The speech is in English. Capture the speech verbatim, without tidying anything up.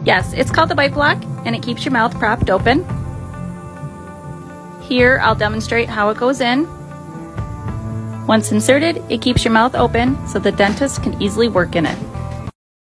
Yes, it's called the bite block, and it keeps your mouth propped open. Here, I'll demonstrate how it goes in. Once inserted, it keeps your mouth open so the dentist can easily work in it.